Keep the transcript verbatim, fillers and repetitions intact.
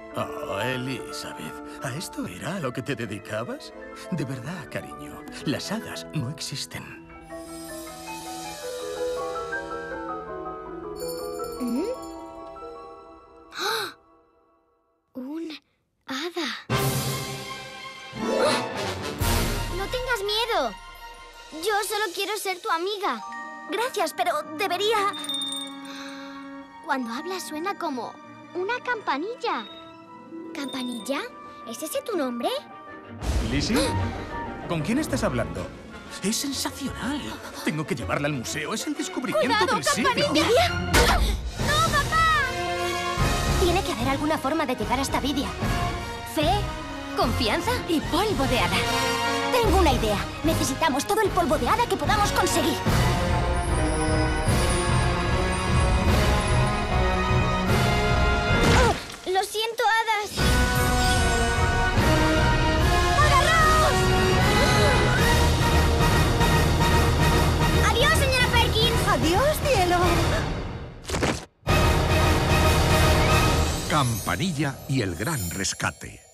Oh, Elizabeth, ¿a esto era a lo que te dedicabas? De verdad, cariño, las hadas no existen. ¿Mm? ¡Oh! ¡Un hada! ¡Oh! ¡No tengas miedo! Yo solo quiero ser tu amiga. Gracias, pero debería... Cuando hablas suena como una campanilla. ¿Campanilla? ¿Es ese tu nombre? ¿Lizzie? ¿Con quién estás hablando? Es sensacional. Tengo que llevarla al museo. Es el descubrimiento ¡Cuidado, del siglo. campanilla! ¡No, papá! Tiene que haber alguna forma de llegar hasta Vidia. Fe, confianza y polvo de hada. Tengo una idea. Necesitamos todo el polvo de hada que podamos conseguir. Oh, lo siento, hadas. ¡Agarraos! ¡Adiós, señora Perkins! ¡Adiós, cielo! Campanilla y el gran rescate.